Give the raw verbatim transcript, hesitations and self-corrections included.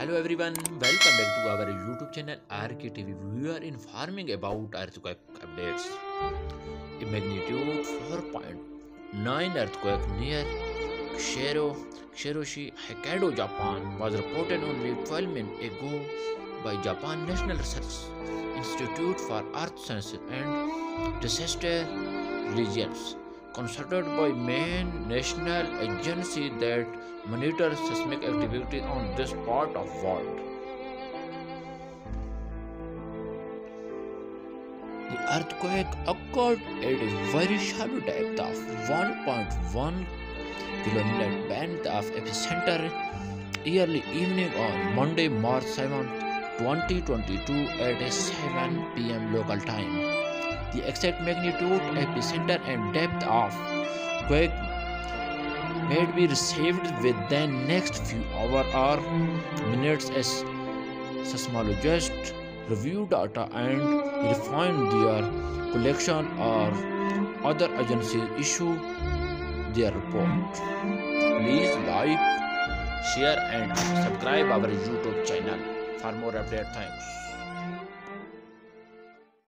Hello everyone, welcome back to our YouTube channel R K T V. We are informing about earthquake updates. A magnitude four point nine earthquake near Kushiro, Kushiro Shi, Hokkaido, Japan was reported only twelve minutes ago by Japan National Research Institute for Earth Sciences and Disaster Resilience, consulted by main national agency that monitors seismic activity on this part of world. The earthquake occurred at a very shallow depth of one point one kilometers beyond the epicenter early evening on Monday, March seventh, twenty twenty-two at seven p m local time. The exact magnitude, epicenter and depth of quake may be received within next few hours or minutes as seismologists review data and refine their collection or other agencies issue their report. Please like, share and subscribe our YouTube channel for more updates. Thanks.